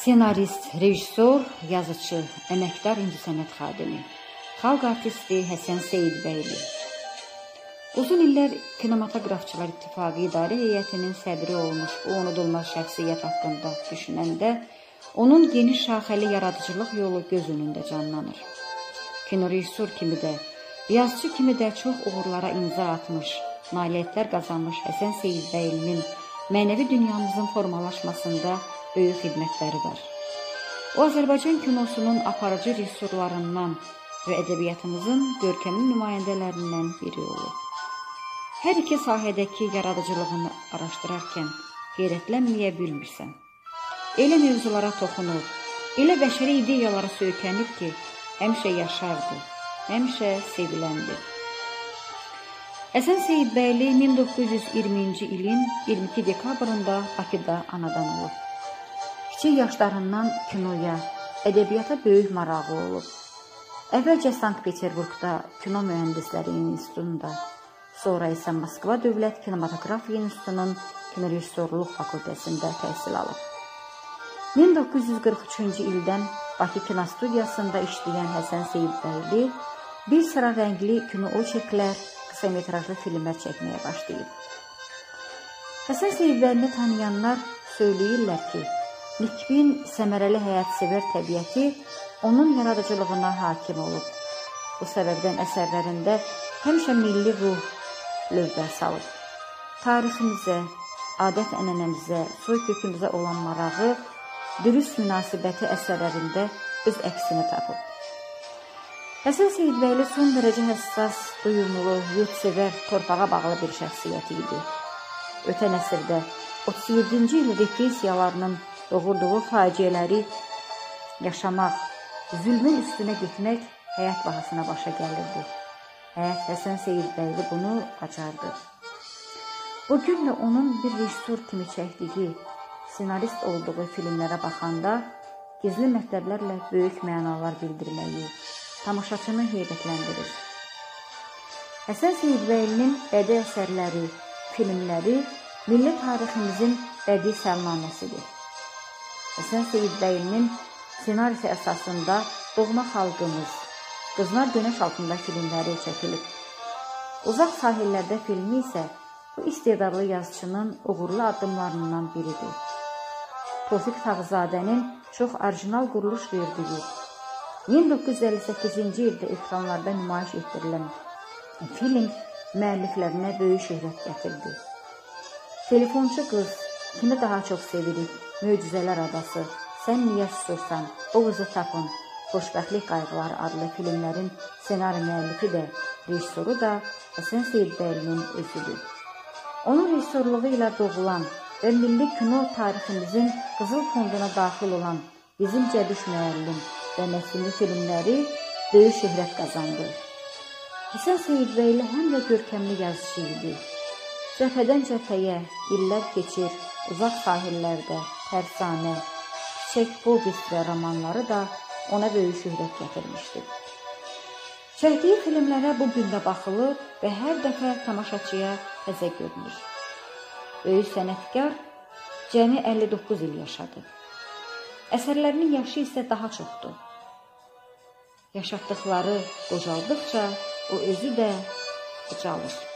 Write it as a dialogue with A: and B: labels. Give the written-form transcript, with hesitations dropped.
A: Senarist, rejissor, yazıcı, əməkdar incəsənət xadimi, xalq artisti Həsən Seyidbəyli. Uzun illər Kinematoqrafçılar İttifaqı İdarə Heyətinin sədri olmuş bu unudulmaz şəxsiyyət haqqında düşünəndə onun geniş şaxəli yaradıcılıq yolu göz önündə canlanır. Kinorejissor kimi də, yazıcı kimi də çox uğurlara imza atmış, nailiyyətlər qazanmış Həsən Seyidbəylinin mənəvi dünyamızın formalaşmasında böyük xidmətləri var. O, Azərbaycan kinosunun aparıcı rejissorlarından və ədəbiyyatımızın görkəmli nümayəndələrindən biri olub. Hər iki sahədəki yaradıcılığını araşdırarkən heyrətlənməyə bilmirsən. Elə mövzulara toxunur, elə bəşəri ideyalara söykənib ki, həmişə yaşardı, həmişə seviləndi. Həsən Seyidbəyli 1920-ci ilin 22 dekabrında Bakıda anadan olub. Kiçik yaşlarından kinoya, ədəbiyyata böyük marağı olub. Əvvəlcə Sankt-Peterburqda Kino Mühəndisləri İnstitutunda, sonra isə Moskva Dövlət Kinematografiya İnstitutunun Kinorejissorluq fakültəsində təhsil alıb. 1943-cü ildən Bakı kinostudiyasında işləyən Həsən Seyidbəyli bir sıra rəngli kino oçerklər, qısa metrajlı filmlər çəkməyə başlayıb. Həsən Seyidbəylini tanıyanlar söyləyirlər ki, nikbin, səmərəli həyatsevər təbiəti onun yaradıcılığına hakim olub. Bu səbəbdən əsərlərində həmişə milli ruh lövbər salıb. Tariximizə, adət-ənənəmizə, soy kökümüzə olan marağı, dürüst münasibəti əsərlərində öz əksini tapıb. Həsən Seyidbəyli son dərəcə həssas, duyumlu, yurdsevər, torpağa bağlı bir şəxsiyyət idi. Ötən əsrdə 37-ci il repressiyalarının doğurduğu faciələri yaşamaq, zülmün üstünə getmək həyat bahasına başa gəlirdi. Həsən Seyidbəyli bunu bacardı. Bugün də onun bir rejissor kimi çəkdiyi, senarist olduğu filmlərə baxanda gizli mətləblərlə böyük mənalar bildirməyi tamaşaçını heyrətləndirir. Həsən Seyidbəylinin bədii əsərləri, filmləri milli tariximizin bədii səlnaməsidir. Həsən Seyidbəylinin senarisi əsasında Doğma Xalqımız, Qızlar Günəş Altında filmləri çəkilib. Uzaq Sahillərdə filmi isə bu istedadlı yazıçının uğurlu addımlarından biridir. Tofiq Tağzadənin çox orijinal quruluş verdiyi, 1958-ci ildə ekranlarda nümayiş etdirilən film müəlliflərinə böyük şöhrət gətirdi. Telefonçu qız, kimi daha çox sevirik, Möcüzələr adası, Sən niyə susursan, O qızı tapın, Xoşbəxtlik qayğıları adlı filmlərin senari müəllifi də, rejissoru da Həsən Seyidbəylinin özüdür. Onun rejissorluğu ilə doğulan və milli kino tariximizin qızıl fonduna daxil olan Bizim Cəbiş müəllim və Nəsimli filmləri böyük şöhrət qazandı. Həsən Seyidbəyli həm də görkəmli yazıcı idi. Cəbhədən cəbhəyə illər keçir, Uzaq Sahillərdə, Tərsanə, Çiçək povest və romanları da ona böyük şöhrət gətirmişdir. Çəkdiyi filmlərə bu gün də baxılır və hər dəfə tamaşaçıya təzə görünür. Böyük sənətkar cəmi 59 il yaşadı. Əsərlərinin yaşı isə daha çoxdur. Yaşatdıqları qocaldıqca o özü də qocalır.